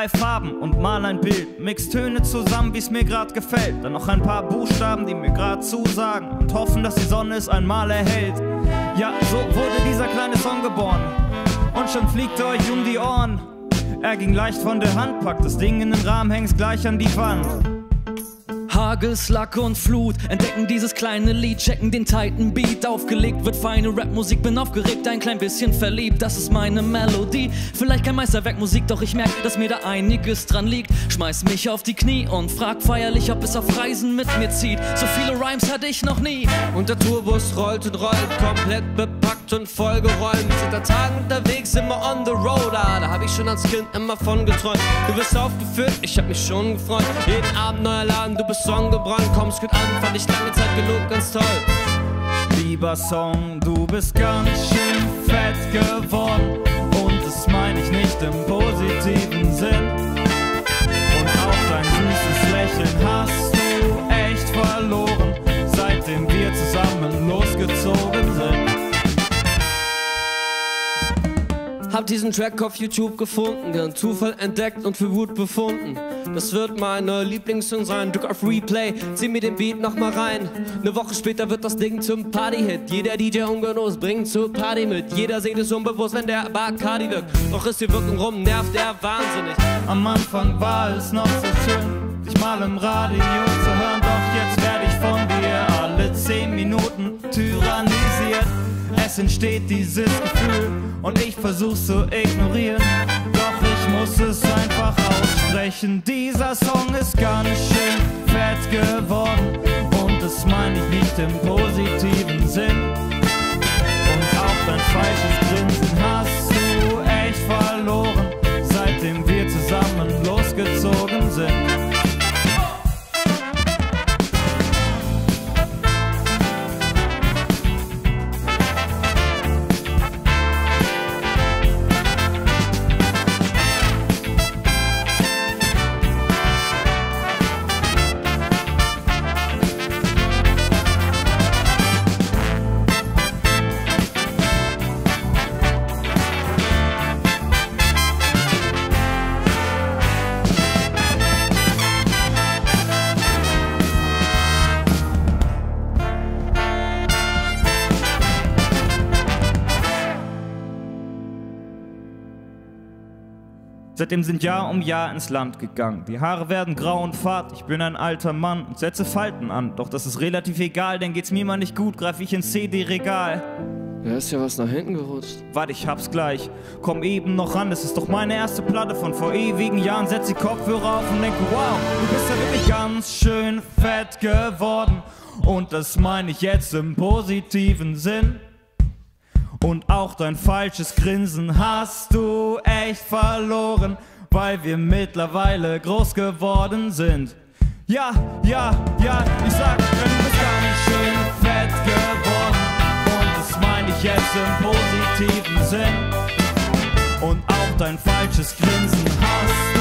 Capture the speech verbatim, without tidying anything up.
drei Farben und mal ein Bild. Mix Töne zusammen, wie's mir grad gefällt. Dann noch ein paar Buchstaben, die mir grad zusagen. Und hoffen, dass die Sonne es einmal erhält. Ja, so wurde dieser kleine Song geboren. Und schon fliegt er euch um die Ohren. Er ging leicht von der Hand, packt das Ding in den Rahmen, hängt's gleich an die Wand. Hagel, Slacke und Flut entdecken dieses kleine Lied, checken den tighten Beat. Aufgelegt wird feine Rapmusik, bin aufgeregt, ein klein bisschen verliebt. Das ist meine Melodie, vielleicht kein Meisterwerk Musik, doch ich merk, dass mir da einiges dran liegt. Schmeiß mich auf die Knie und frag feierlich, ob es auf Reisen mit mir zieht. So viele Rhymes hatte ich noch nie. Und der Tourbus rollt und rollt, komplett bepackt und vollgeräumt. Sind da Tagen unterwegs, immer on the road. Ah, da hab ich schon als Kind immer von geträumt. Du wirst aufgeführt, ich hab mich schon gefreut. Jeden Abend neuer Laden, du bist Song gebrannt, kommst gut an, fand ich lange Zeit genug, ganz toll. Lieber Song, du bist ganz schön fett geworden. Und das meine ich nicht im positiven Sinn. Und auch dein süßes Lächeln hast du echt verloren, seitdem wir zusammen losgezogen sind. Hab diesen Track auf YouTube gefunden, gern Zufall entdeckt und für Wut befunden. Das wird meine Lieblingssong sein, drück auf Replay, zieh mir den Beat nochmal rein. Ne Woche später wird das Ding zum Party-Hit. Jeder D J ungenuss bringt zur Party mit. Jeder singt es unbewusst, wenn der Bacardi wirkt. Doch ist die Wirkung rum, nervt er wahnsinnig. Am Anfang war es noch so schön, dich mal im Radio zu hören. Doch jetzt werde ich von dir alle zehn Minuten tyrannisiert. Es entsteht dieses Gefühl und ich versuch's zu ignorieren. Doch ich muss es einfach aussprechen. Dieser Song ist ganz schön fett geworden. Und das meine ich nicht im positiven Sinn. Und auch dein falsches Grinsen hast du echt verloren, seitdem wir zusammen losgezogen sind. Seitdem sind Jahr um Jahr ins Land gegangen. Die Haare werden grau und fad, ich bin ein alter Mann und setze Falten an. Doch das ist relativ egal, denn geht's mir mal nicht gut, greif ich ins C D-Regal. Da ist ja was nach hinten gerutscht. Warte, ich hab's gleich, komm eben noch ran. Das ist doch meine erste Platte von vor ewigen Jahren. Setz die Kopfhörer auf und denke, wow, du bist ja wirklich ganz schön fett geworden. Und das meine ich jetzt im positiven Sinn. Und auch dein falsches Grinsen hast du echt verloren, weil wir mittlerweile groß geworden sind. Ja, ja, ja, ich sag, ja, du bist ganz schön fett geworden. Und das meine ich jetzt im positiven Sinn. Und auch dein falsches Grinsen hast